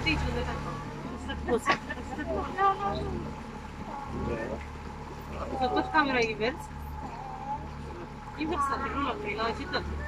aici unde tot camera invers. Inversată, nu la 3, la agitat.